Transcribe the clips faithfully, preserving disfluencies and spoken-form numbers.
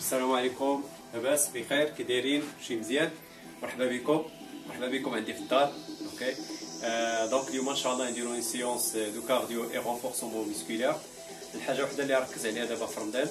السلام عليكم، لاباس بخير؟ كي دايرين؟ شي مزيان؟ مرحبا بكم مرحبا بكم عندي في الدار. اوكي آه دونك اليوم ان شاء الله نديرو اون سيونس دو كارديو اي رونفورسمون مسكولير. الحاجه وحده اللي ركز عليها دابا في رمضان،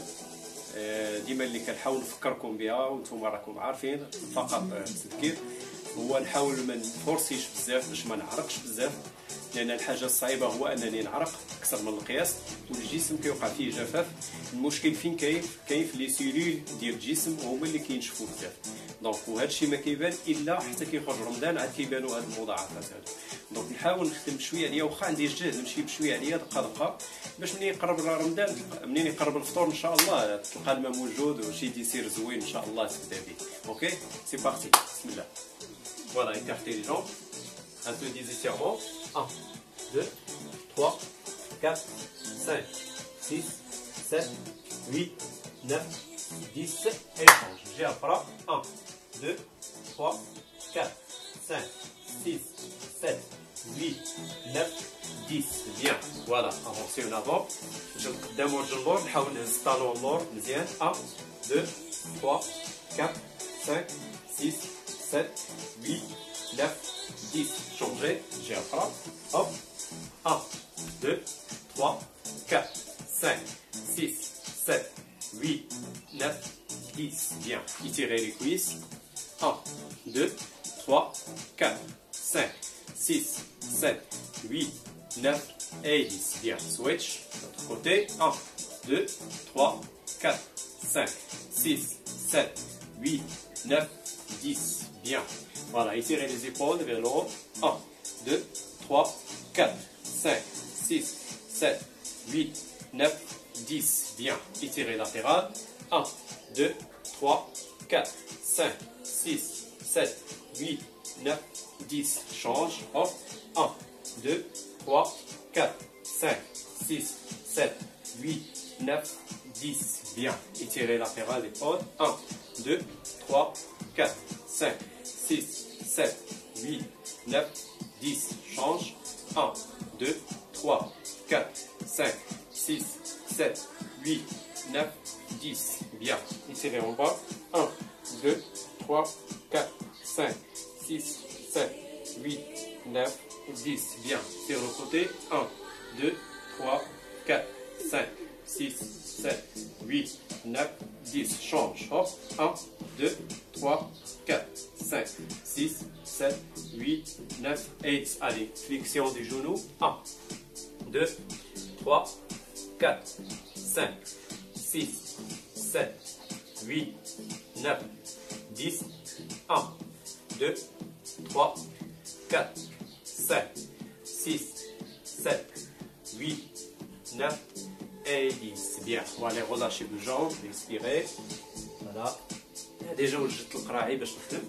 آه ديما اللي كنحاول نفكركم بها وانتم راكم عارفين، فقط تذكير، هو نحاول ما نفورسيش بزاف باش ما نعرقش بزاف، لان الحاجه الصعيبه هو انني نعرق اكثر من القياس والجسم كيوقع فيه جفاف. المشكل فين كاين؟ كاين في لي سيلول ديال الجسم وهما اللي كينشفوا بزاف. دونك وهذا الشيء ما كيبان الا حتى كيخرج رمضان عاد كيبانوا هاد المضاعفات هادو. دونك نحاول نخدم بشويه عليا، واخا عندي الجهد نمشي بشويه عليا دقه دقه باش منين يقرب رمضان، منين يقرب الفطور ان شاء الله تلقى الماء موجود وشي ديسير زوين ان شاء الله تبدا به. اوكي سي بارتي، بسم الله. Voilà, écartez les jambes. Un peu des étirements. un, deux, trois, quatre, cinq, six, sept, huit, neuf, dix. Et change. J'ai à bras. un, deux, trois, quatre, cinq, six, sept, huit, neuf, dix. Bien. Voilà, avancez en avant. Je démarre le bord. نحاول نهز الطالون اللور مزيان. un, deux, trois, quatre, cinq, six, sept, huit, neuf, dix. Changez, j'ai un bras. Hop. un, deux, trois, quatre, cinq, six, sept, huit, neuf, dix. Bien. Étirez les cuisses. un, deux, trois, quatre, cinq, six, sept, huit, neuf et dix. Bien. Switch. L'autre côté. un, deux, trois, quatre, cinq, six, sept, huit, neuf, dix. Bien. Voilà, étirez les épaules vers le haut. un, deux, trois, quatre, cinq, six, sept, huit, neuf, dix. Bien. Étirez latéral. un, deux, trois, quatre, cinq, six, sept, huit, neuf, dix. Change. Hop. un, deux, trois, quatre, cinq, six, sept, huit, neuf, dix. Bien. Étirez latéral l'épaule. un, deux, trois, quatre, cinq, six, sept, huit, neuf, dix. Change. un, deux, trois, quatre, cinq, six, sept, huit, neuf, dix. Bien. Étirez en bas. un, deux, trois, quatre, cinq, six, sept, huit, neuf, dix. Bien. Sur le côté. un, deux, trois, quatre, cinq, six, sept, huit, neuf, dix. Change. Hop. un, deux, trois, quatre, cinq, six, sept, huit, neuf et dix. Allez, flexion des genoux. un, deux, trois, quatre, cinq, six, sept, huit, neuf, dix. un, deux, trois, quatre, cinq, six, sept, huit, neuf et dix. Bien. Voilà, relâchez vos jambes, expirez. Voilà. ديجا وجدت القراعي باش نخدم.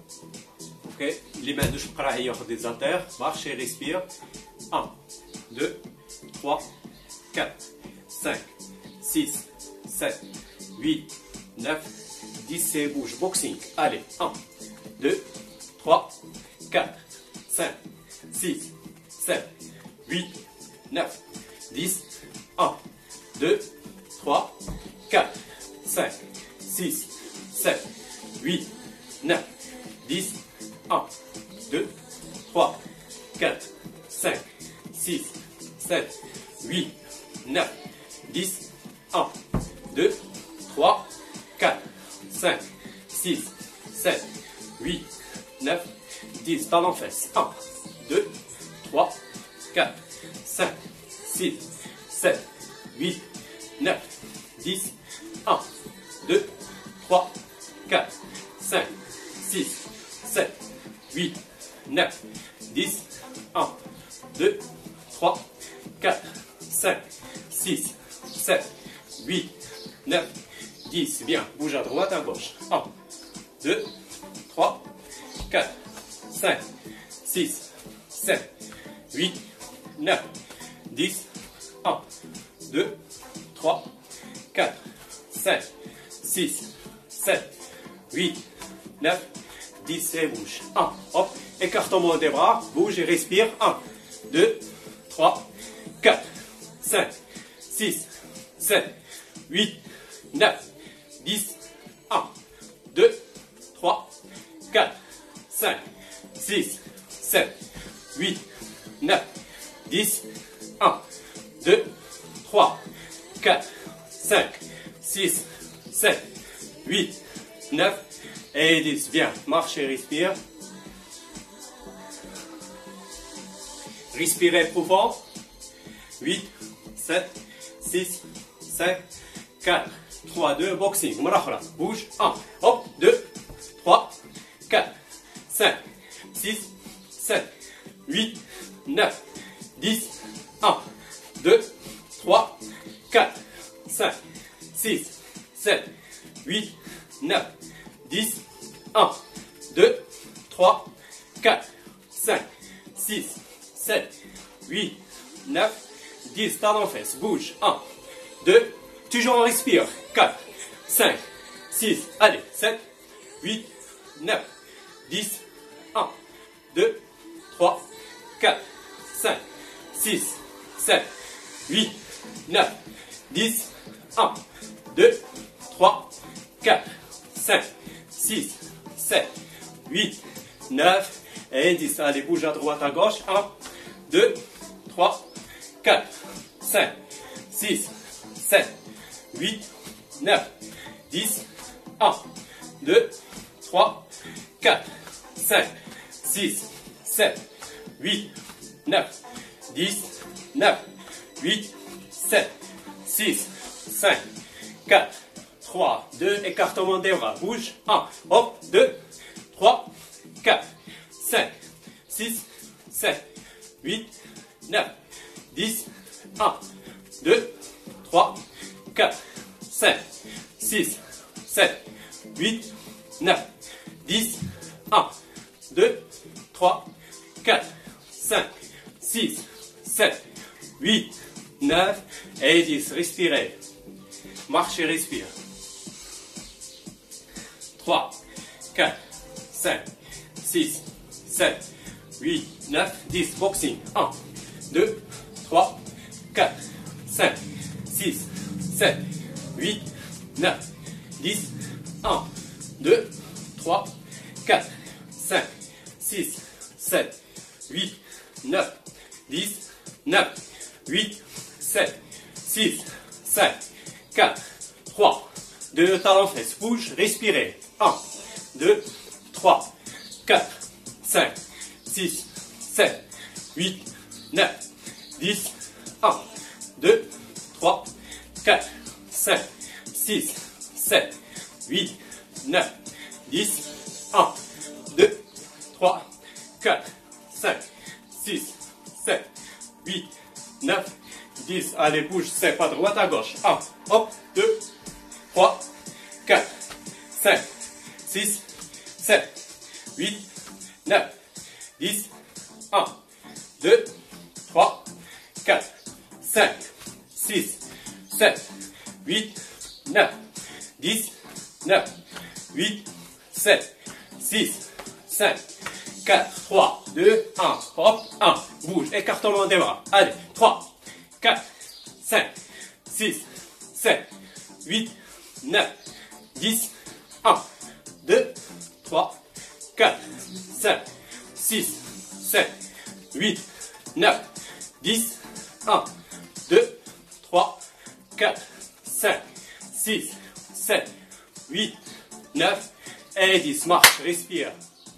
اوكي اللي ما عندوش القراعي ياخذ لي زالتير. مارشي ريسبير. un, deux, trois, quatre, cinq, six, sept, huit, neuf, dix. C'est bouge. Boxing. Allez. un, deux, trois, quatre, cinq, six, sept, huit, neuf, dix. un, deux, trois, quatre, cinq, six, sept, huit, neuf, dix. un, deux, trois, quatre, cinq, six, sept, huit, neuf, dix. un, deux, trois, quatre, cinq, six, sept, huit, neuf, dix. Talon fesse. un, deux, trois, quatre, cinq, six, sept, huit, neuf, dix. un, deux, trois, quatre, cinq, six, sept, huit, neuf, dix. un, deux, trois, quatre, cinq, six, sept, huit, neuf, dix. Bien. Bouge à droite, à gauche. un, deux, trois, quatre, cinq, six, sept, huit, neuf, dix. un, deux, trois, quatre, cinq, six, sept, huit, neuf, dix. Et bouge. un. Hop. Écartement des bras. Bouge et respire. un, deux, trois, quatre, cinq, six, sept, huit, neuf, dix. un, deux, trois, quatre, cinq, six, sept, huit, neuf, dix, un, deux, trois, quatre, cinq, six, sept, huit, neuf et dix. Bien, marche et respire. Respirez profond. huit, sept, six, cinq, quatre, trois, deux, boxing. Bouge. un, hop, deux, trois, quatre, cinq, six, sept, huit, neuf, dix, un, deux, trois, quatre, cinq, six, sept, huit, neuf, dix, un, deux, trois, quatre, cinq, six, sept, huit, neuf, dix. Talon fesse. Bouge. un, deux, toujours on respire. quatre, cinq, six, allez, sept, huit, neuf, dix, un, deux, trois, quatre, cinq, six, sept, huit, neuf, dix, un, deux, trois, quatre, cinq, six, sept, huit, neuf et dix. Allez, bouge à droite, à gauche. un, deux, trois, quatre, cinq, six, sept, huit, neuf, dix, un, deux, trois, quatre, cinq, six, sept, huit, neuf, dix, neuf, huit, sept, six, cinq, quatre, trois, deux, écartement des bras. Bouge. un, hop, deux, trois, quatre, cinq, six, sept, huit, neuf, dix, un, deux, trois, quatre, cinq, six, sept, huit, neuf, dix, un, deux, trois, quatre, cinq, six, sept, huit, neuf et dix. Respirez. Marchez, respire. trois, quatre, cinq, six, sept, huit, neuf, dix. Boxing. un, deux, trois, quatre, cinq, six, sept, huit, neuf, dix, un, deux, trois, quatre, cinq, six, sept, huit, neuf, dix, neuf, huit, sept, six, cinq, quatre, trois, deux, talons fesses. Bouge, respirez. un, deux, trois, quatre, cinq, six, sept, huit, neuf, dix, un, deux, trois, quatre, cinq, six, sept, huit, neuf, dix, un, deux, trois, quatre, cinq, six, sept, huit, neuf, dix. Allez, bouge, c'est pas droite à gauche. un, hop, deux, trois, quatre, cinq, six, sept, huit, neuf, dix, un, deux, trois, quatre, cinq, six, sept, huit, neuf, dix, neuf, huit, sept, six, cinq, quatre, trois, deux, un, hop, un, bouge, écartement des bras. Allez, trois, quatre, cinq, six, sept, huit, neuf, dix, un, deux, trois, quatre, cinq, six, sept, huit, neuf, dix, un, deux, trois, quatre, cinq, six, sept, huit, neuf et dix. Marche, respire.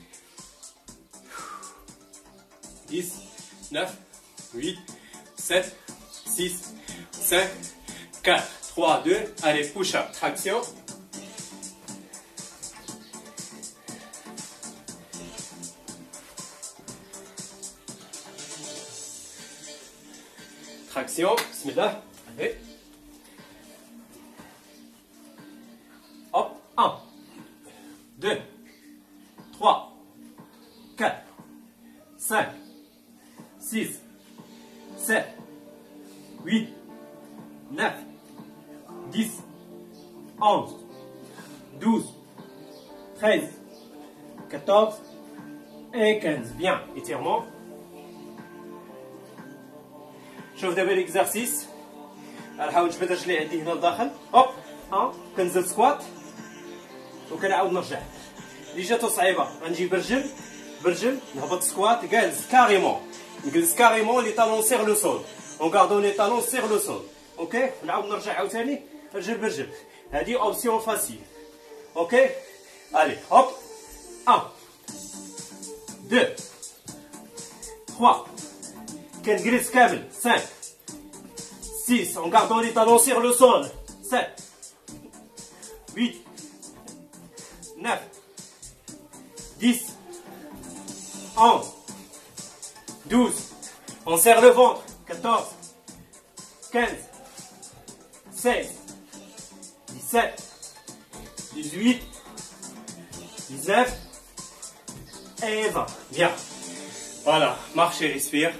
dix, neuf, huit, sept, six, cinq, quatre, trois, deux. Allez, push-up, traction. Traction, bismillah. Allez. Hop, un, deux, trois, quatre, cinq, six, sept, huit, neuf, dix, onze, douze, treize, quatorze et quinze. Bien, étirement. شوف دابا الاكزرسيس غنحاول نجبد رجلي عندي هنا لداخل. هوب، ها كنزل سكوات وكنعاود نرجع. اللي جاتو صعيبه غنجي برجل برجل نهبط سكوات جالس كاريمون نجلس كاريمون لي طالون سيغ لو سول اون غاردون لي طالون سيغ لو سول. اوكي نعاود نرجع عاوتاني رجل برجل. هادي اوبسيون فاسيل. اوكي الي هوب واحد اثنين ثلاثة كنجلس كامل خمسة ستة en gardant les talons sur le sol. sept huit neuf dix onze douze. On serre le ventre. quatorze quinze seize dix-sept dix-huit dix-neuf et vingt. Bien. Voilà, marche et respire.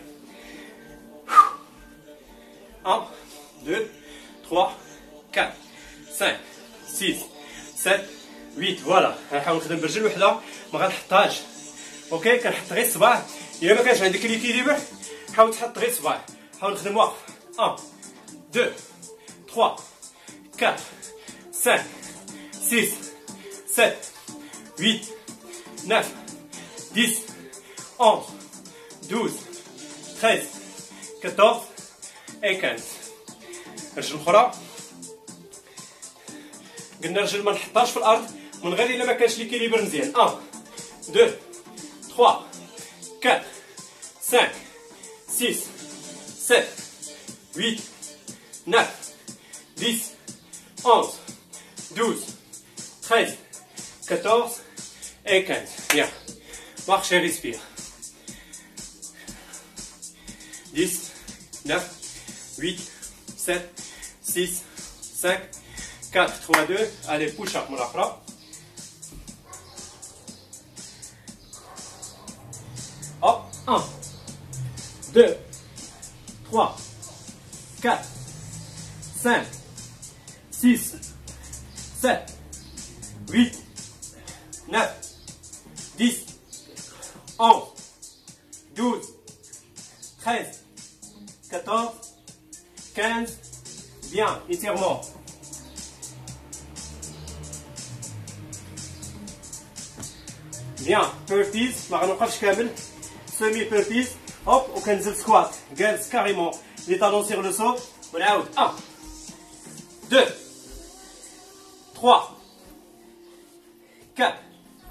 un, deux, trois, quatre, cinq, six, sept, huit. Voilà. غنحاول نخدم برجل وحده ما غنحطهاش. اوكي كنحط غير الصباع. الا ما كانش عندك ليكيليبر حاول تحط غير الصباع. حاول نخدم واقف. واحد اثنين ثلاثة أربعة خمسة ستة سبعة ثمانية تسعة عشرة احد عشر اثنا عشر ثلاثة عشر et quinze. الرجل الاخرى قلنا الرجل ما نحطهاش في الارض من غير الا ما كانش ليكيليبر مزيان. واحد اثنين ثلاثة أربعة خمسة ستة سبعة ثمانية تسعة عشرة احد عشر اثنا عشر ثلاثة عشر et quinze. Bien. Marche et respire. dix, neuf, huit, sept, six, cinq, quatre, trois, deux. Allez, push up, mon afra. Hop, un, deux, trois, quatre, cinq, six, sept, huit, neuf, dix, onze, douze, treize, quatorze, quinze. Bien, étirement. Bien, burpees, ما غنوقفش كامل. Semi burpees. Hop, وكنزل سكوات. جالس كاريمون. Les talons sur le sol. ونعاود. un, deux, trois, quatre,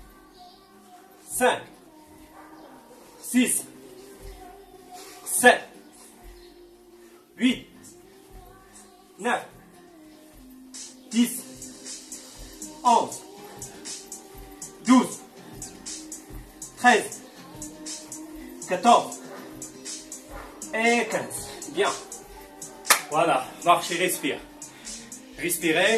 cinq, six, sept, huit, neuf, dix, onze, douze, treize, quatorze et quinze. Bien. Voilà, marche et respire. Respirez.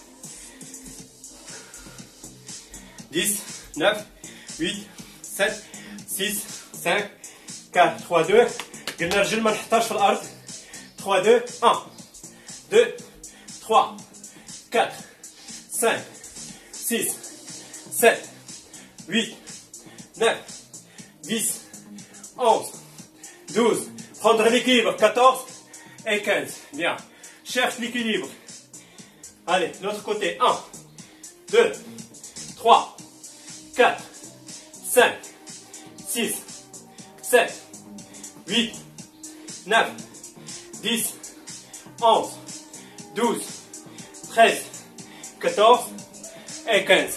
dix, neuf, huit, sept, six, cinq, quatre, trois, deux. قلنا الرجل ما نحطهاش في الارض. trois, deux, un, deux, trois, quatre, cinq, six, sept, huit, neuf, dix, onze, douze. Prendre l'équilibre. quatorze et quinze. Bien. Cherche l'équilibre. Allez, l'autre côté. un, deux, trois, quatre, cinq, six, sept, huit, neuf, dix, onze, douze, treize, quatorze et quinze.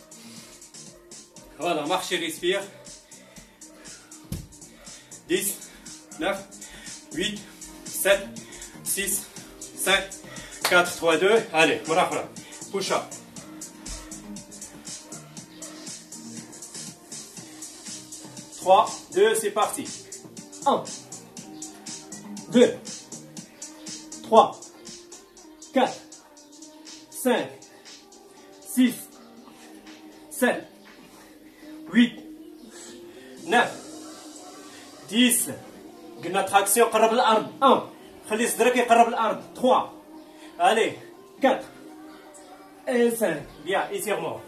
Voilà, marche et respire. dix, neuf, huit, sept, six, cinq, quatre, trois, deux. Allez, مرة push up. trois, deux, c'est parti. un, deux, trois, quatre, cinq, six, sept, huit, neuf, dix. قلنا تراكسيون قرب الارض. un. خلي صدرك يقرب الارض. trois. Allez. quatre. Et cinq. Bien, étirement.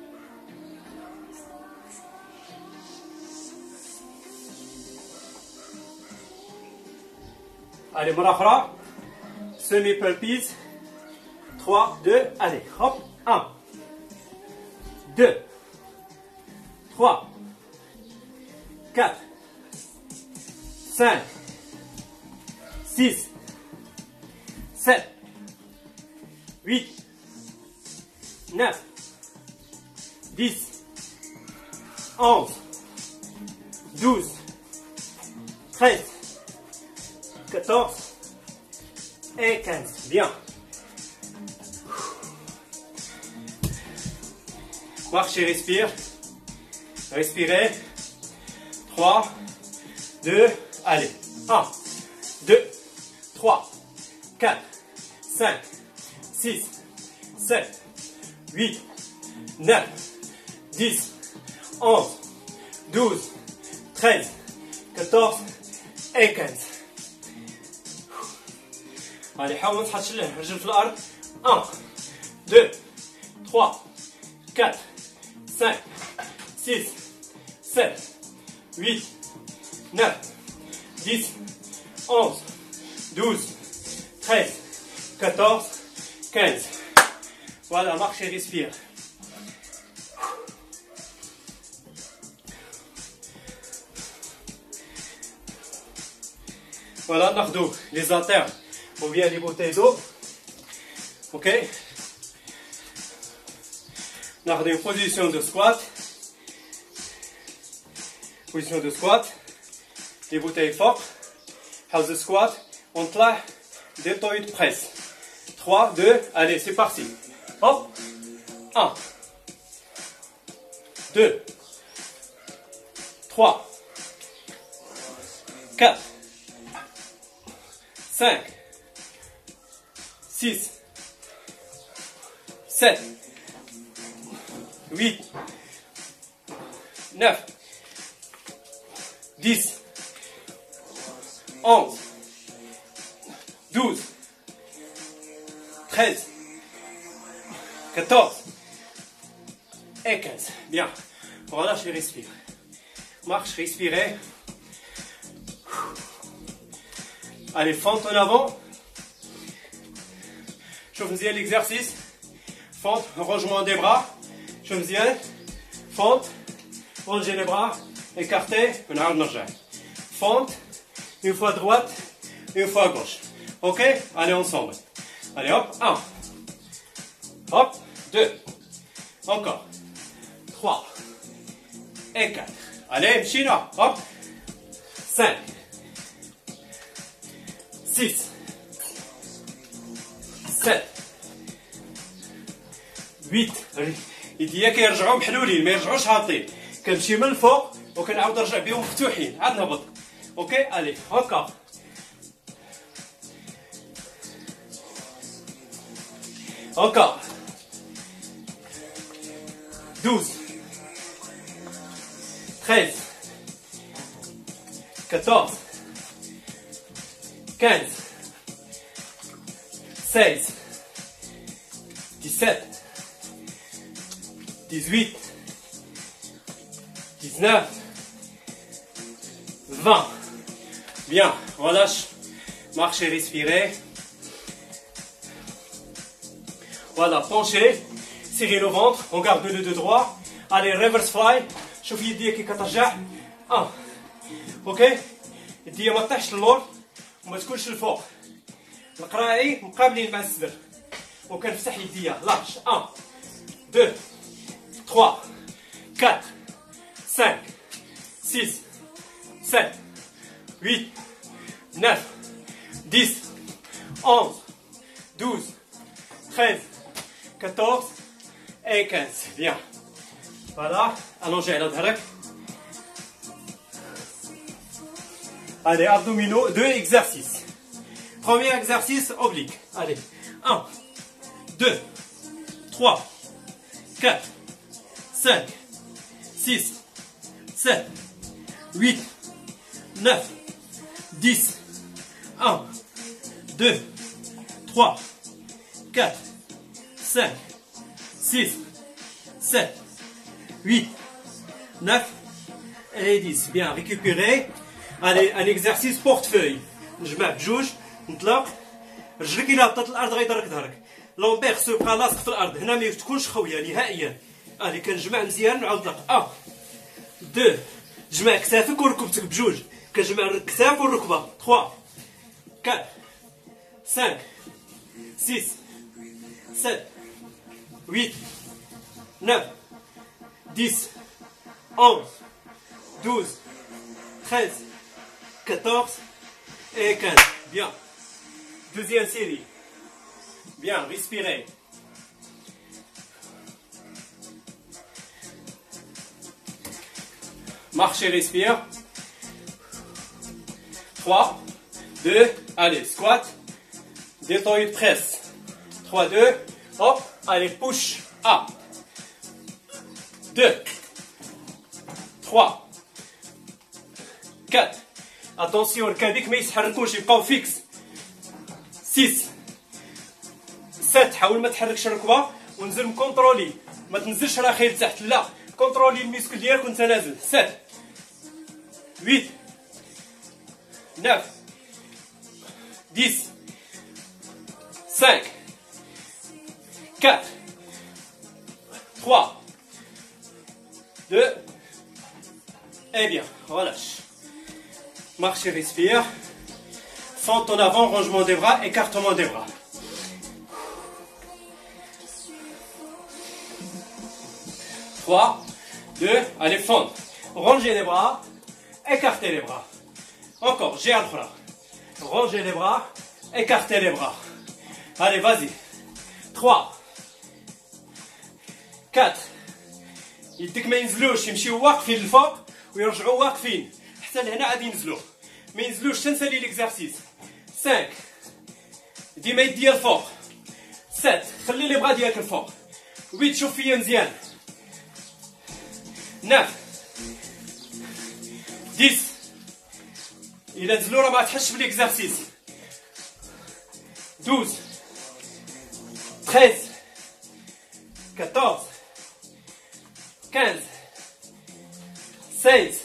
Allez, مرة أخرى. Semi burpees. trois, deux, allez, hop. un, deux, trois, quatre, cinq, six, sept, huit, neuf, dix, onze, douze, treize, quatorze et quinze. Bien. Marche et respire. Respirez. trois, deux, allez. un, deux, trois, quatre, cinq, six, sept, huit, neuf, dix, onze, douze, treize, quatorze et quinze. Allez, حاول ما تحطش الرجل في الأرض. un, deux, trois, quatre, cinq, six, sept, huit, neuf, dix, onze, douze, treize, quatorze, quinze. Voilà, marche et respire. Voilà, ناخدو les haltères ou bien les bouteilles d'eau. Ok. ناخدو une position de squat. Position de squat. Les bouteilles fortes. House de squat. On طلع deltoid press. trois, deux, allez, c'est parti. Hop. un, deux, trois, quatre, cinq, six, sept, huit, neuf, dix, onze, douze, treize, quatorze et quinze. Bien. Relâche et respire. Marche, respirez. Allez, fente en avant. شوف مزيان l'exercice. Fente, rangement des bras. شوف مزيان. Fente, rangez les bras, écartez, ونعاود نرجع. Fente, une fois droite, une fois gauche. Ok? Allez ensemble. Allez hop, un. Hop, deux. Encore. trois. Et quatre. Allez, China. Hop. cinq. six. sept. huit. يديا كيرجعوا محلولين ما يرجعوش هابطين. كنمشي من الفوق وكنعاود نرجع بهم مفتوحين. عاد نهبط. اوكي الي هكا. Encore. douze. treize. quatorze. quinze. seize. dix-sept. dix-huit. dix-neuf. vingt. Bien, relâche. Marchez, respirez. Voilà, penchez, serrez le ventre, on garde le dos droit. Allez, reverse fly. شوف يديك كي كترجع. اه. اوكي؟ يديا ما تطيحش للور وما تكونش للفوق. القراعي مقابلين مع الصدر. وكنفتح يديا. لارج. un, deux, trois, quatre, cinq, six, sept, huit, neuf, dix, onze, douze, treize, quatorze et quinze. Bien. Voilà. Allongez la ظهرك. Allez, abdominaux, deux exercices. Premier exercice oblique. Allez. un, deux, trois, quatre, cinq, six, sept, huit, neuf, dix, un, deux, trois, quatre, cinq, six, sept, huit, neuf et dix. Bien, récupérez. Allez, un exercice portefeuille. نجمع بجوج نطلق رجلك الى هبطت الارض غيضرك ظهرك. لومبيغ سو بقى لاصق في الارض هنا ما تكونش خويه نهائيا. الي كنجمع مزيان نعاود نطلق واحد اثنين تجمع كتافك وركبتك بجوج كنجمع الكتاف والركبه ثلاثة أربعة خمسة ستة سبعة ثمانية تسعة عشرة onze douze treize quatorze et quinze. Bien. Deuxième série. Bien, respirez. Marchez, respire. trois, deux, allez, squat. Détendue, presse. trois, deux, hop, allez, push. un, deux, trois, quatre. Attention, الكابيك ما يتحركوش يبقاو فيكس. six, سبعة حاول ما تحركش الركبه ونزل مكونترولي ما تنزلش راخي لتحت لا كونترولي الميسكل ديالك وانت نازل. sept, huit, neuf, dix, cinq, quatre, trois, deux, et bien, relâche. Marche et respire. Fente en avant, rangement des bras, écartement des bras. trois, deux, allez, fente. Rangez les bras, écartez les bras. Encore, j'ai un bras. Rangez les bras, écartez les bras. Allez, vas-y. trois, quatre. يديك ما ينزلوش يمشيو واقفين للفوق ويرجعوا واقفين حتى لهنا عاد ينزلوا ما ينزلوش تنسالي ليكزارسيس. خمسة ديما يديا الفوق. سبعة خلي لي بغا ديالك الفوق. ثمانية شوف فيا مزيان. تسعة عشرة إلا نزلوا راه ما تحسش بليكزارسيس. اثنا عشر ثلاثة عشر أربعة عشر خمسة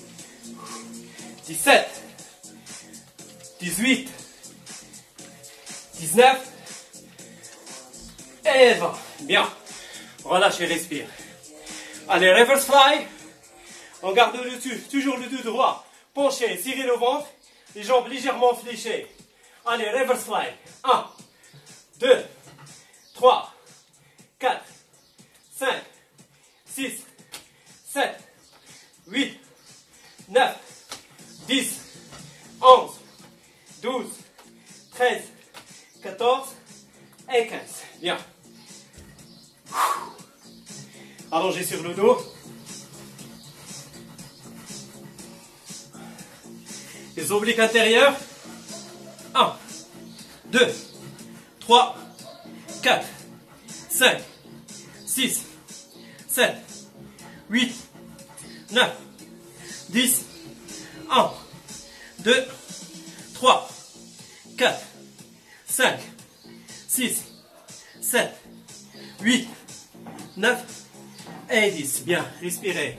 ستة dix-sept dix-huit dix-neuf et vingt. Bien. Relâche et respire. Allez, reverse fly. On garde le dessus, toujours le dos droit. Penché, serrez le ventre. Les jambes légèrement fléchées. Allez, reverse fly. un, deux, trois, quatre, cinq, six, sept, huit, neuf, dix, onze, douze, treize, quatorze et quinze. Bien. Allongez sur le dos. Les obliques intérieurs. un, deux, trois, quatre, cinq, six, sept, huit, neuf, dix, onze, deux, trois, quatre, cinq, six, sept, huit, neuf et dix. Bien, respirez.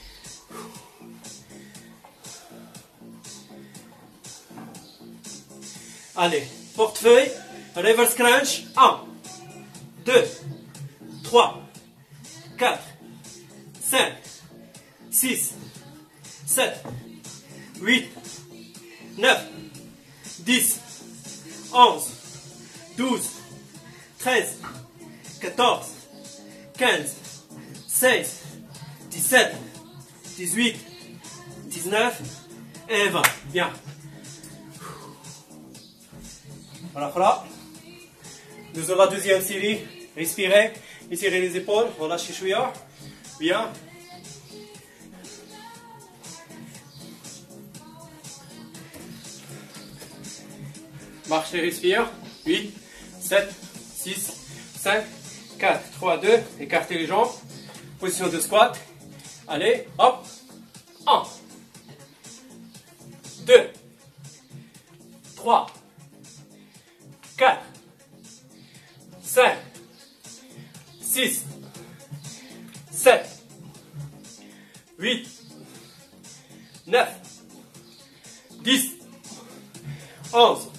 Allez, portefeuille, reverse crunch. un, deux, trois, quatre, cinq, six, sept, huit, neuf, dix, onze, douze, treize, quatorze, quinze, seize, dix-sept, dix-huit, dix-neuf et vingt. Bien. Voilà, voilà. Nous avons la deuxième série. Respirez, étirez les épaules, relâchez chouïa. Bien. Marchez, respire. huit, sept, six, cinq, quatre, trois, deux. Écartez les jambes. Position de squat. Allez, hop. un, deux, trois, quatre, cinq, six, sept, huit, neuf, dix, onze,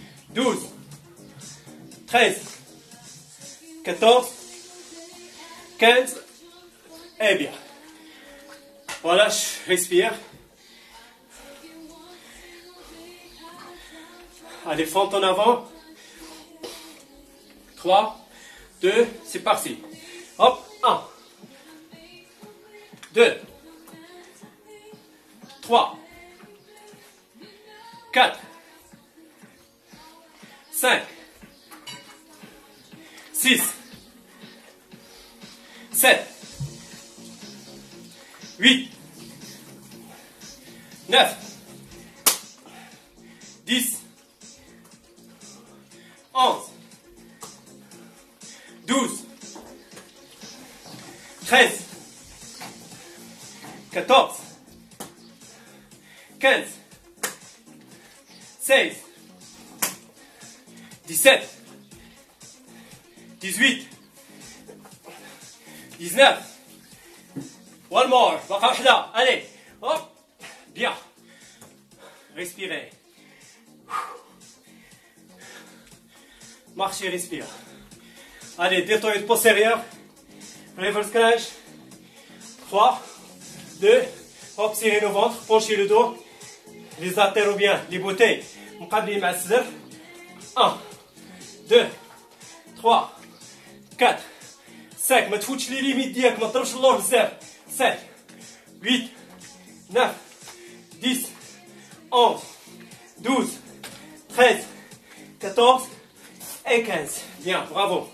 douze, treize, quatorze, quinze. Et bien. Relâche, respire. Allez, fente en avant. trois, deux, c'est parti. Hop, un, deux, trois, quatre, cinq, six, sept, huit, neuf, dix, onze, douze, treize, quatorze, quinze, seize, dix-sept, dix-huit, dix-neuf. One more. بقى واحدة. Allez. Hop. Bien. Respirez. Marchez, respire. Allez, détendez postérieur. Reverse crunch. trois, deux. Hop, serrez le ventre. Penchez le dos. Les haltères ou bien les bouteilles. مقابلين مع الصدر. un, deux, trois, quatre, cinq. ما تفوتش لي ليميت ديالك. ما تضربش اللور بزاف. sept, huit, neuf, dix, onze, douze, treize, quatorze et quinze. Bien, bravo.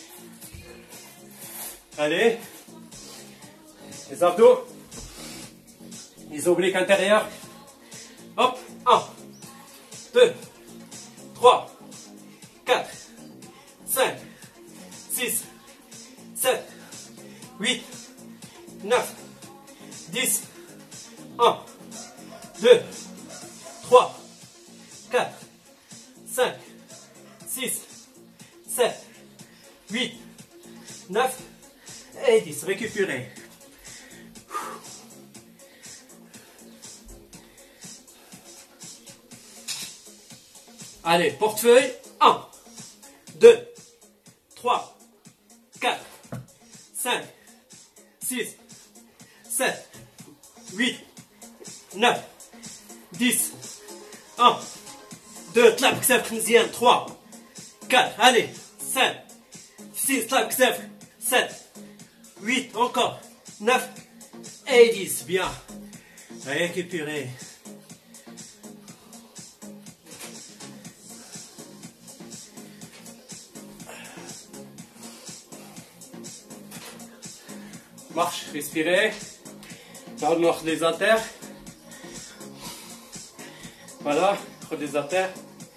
Allez. Les abdos. Les obliques intérieurs. Hop. un, deux, trois, quatre, cinq, six, sept, huit, neuf, dix, un, deux, trois, quatre, cinq, six, sept, huit, neuf et dix. Récupérez. Allez, portefeuille. un, deux, trois, quatre, cinq, six, sept, huit, neuf, dix, un, deux, clap, كسافك مزيان, trois, quatre, allez, cinq, six, clap, كسافك, sept, huit, encore, neuf et dix, bien. Récupérez. Marche, respirez. نعاود ناخذ les haltères. Voilà, ناخذ les haltères.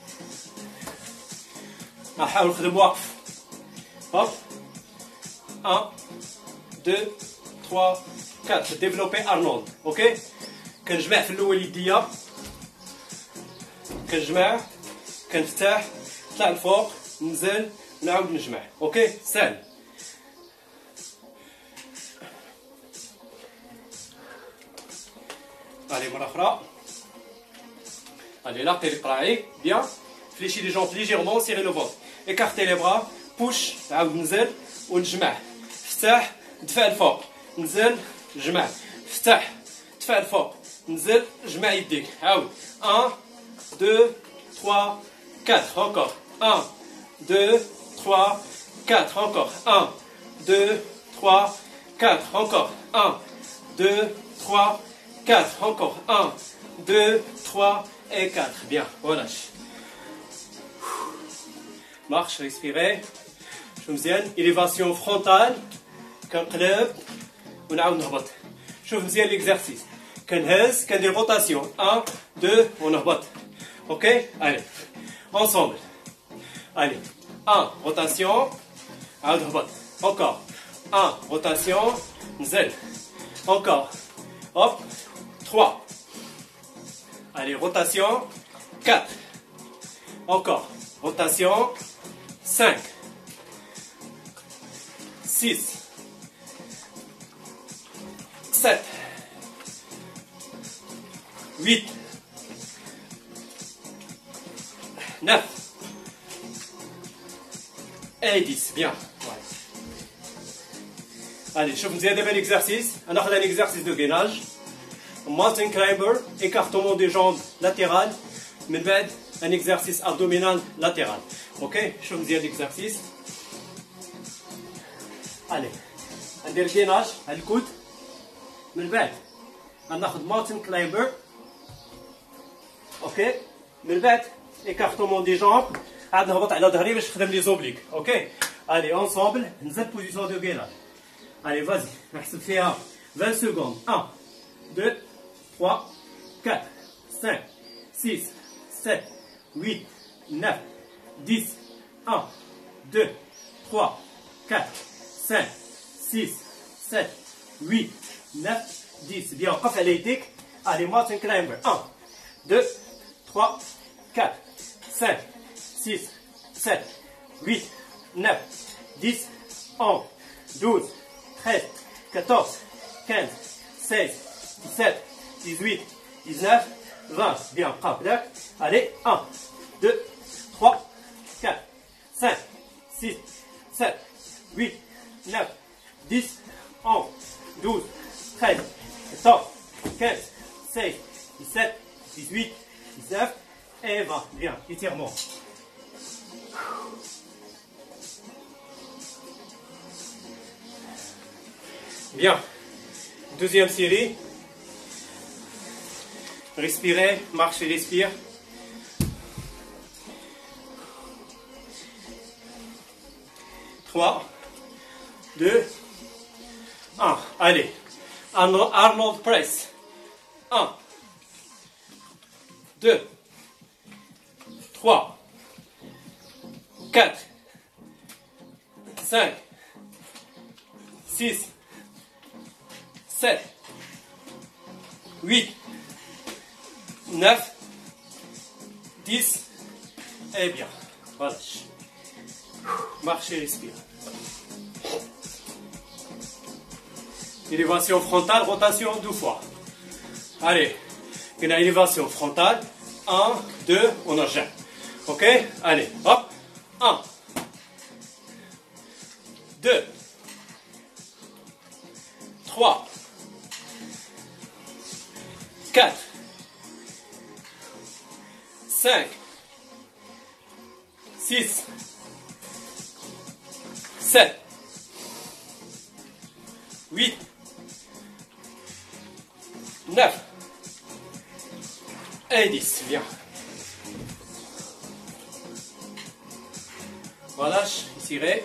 نحاول نخدم واقف. Hop. un, deux, trois, quatre. Développer Arnold. Ok. كنجمع في الأول يديا. كنجمع. كنفتح. نطلع لفوق. ننزل. نعاود نجمع. Ok. سهل. Allez, مرة أخرى. Allez, là, t'es les bien. Fléchis les jambes légèrement, serrez le ventre. Écartez les bras, push, عاود نزل ونجمع. فتح, دفع الفوق. نزل, جمع. فتح, دفع الفوق. نزل, جمع يديك. عاود. un, deux, trois, quatre. Encore. un, deux, trois, quatre. Encore. un, deux, trois, quatre. Encore. un, deux, trois, quatre. Encore. un, deux, trois et quatre. Bien. Relâche. Marche, respirez. شوف مزيان. Élévation frontale. كنقلب ونعاود نهبط. شوف مزيان l'exercice. كنهز كندير rotation. un, deux ونهبط. Ok. Allez. Ensemble. Allez. un, rotation. عاود هبط. Encore. un, rotation. نزل. Encore. Hop. trois. Allez, rotation. quatre. Encore. Rotation. cinq. six. sept. huit. neuf. Et dix. Bien. Ouais. Allez, شوف مزيان دابا l'exercice. ناخذ un exercice de gainage. Mountain climber, écartement des jambes latérales. من بعد un exercice abdominal latéral. Ok, شوف مزيان l'exercice. Allez, ندير gainage على الكود. من بعد غناخذ mountain climber. Ok, من بعد écartement des jambes. عاد نهبط على ظهري باش نخدم لي زوبليك. اوكي allez ensemble نزيد بوزيسيون دو غيناج. allez vas-y نحسب فيها vingt secondes. un deux trois quatre cinq six sept huit neuf dix. un deux trois quatre cinq six sept huit neuf dix. bien وقف على يديك. allez mountain climber. un deux trois quatre cinq six sept huit neuf dix onze douze treize quatorze quinze seize dix-sept dix-huit dix-neuf vingt. bien قف داك. allez un deux trois quatre cinq six sept huit neuf dix onze douze treize quatorze quinze seize dix-sept dix-huit dix-neuf et vingt. bien étirement. Bien. Deuxième série. Respirez, marchez, respire. trois, deux, un. Allez. Arnold press. un, deux, trois, quatre, cinq, six, sept, huit, neuf, dix. Et bien, voilà. Marchez, respire. Élévation frontale, rotation deux fois. Allez, une élévation frontale. un, deux, on enchaîne. Ok? Allez, hop. un, deux, trois, quatre, cinq, six, sept, huit, neuf et dix. Bien. Relâche, étirez.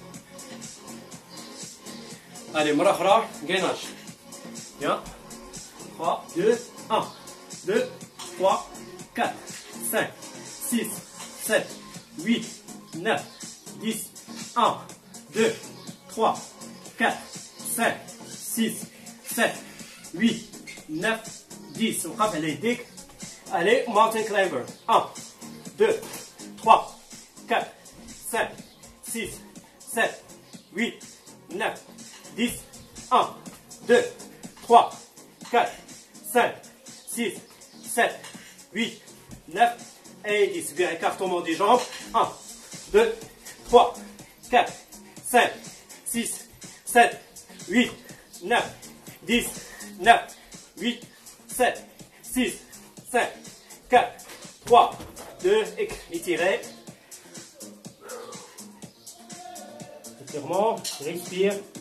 Allez, مرة أخرى, gainage. Bien. trois, deux, un, deux, trois, quatre, cinq, six, sept, huit, neuf, dix, un, deux, trois, quatre, cinq, six, sept, huit, neuf, dix. On frappe à l'édic. Allez, mountain climber. un, deux, trois, quatre, cinq, six, sept, huit, neuf, dix, un, deux, trois, quatre, cinq, six, sept, huit, neuf et dix. Bien, écartement des jambes. un, deux, trois, quatre, cinq, six, sept, huit, neuf, dix, neuf, huit, sept, six, cinq, quatre, trois, deux, étirez. Étirement, respire.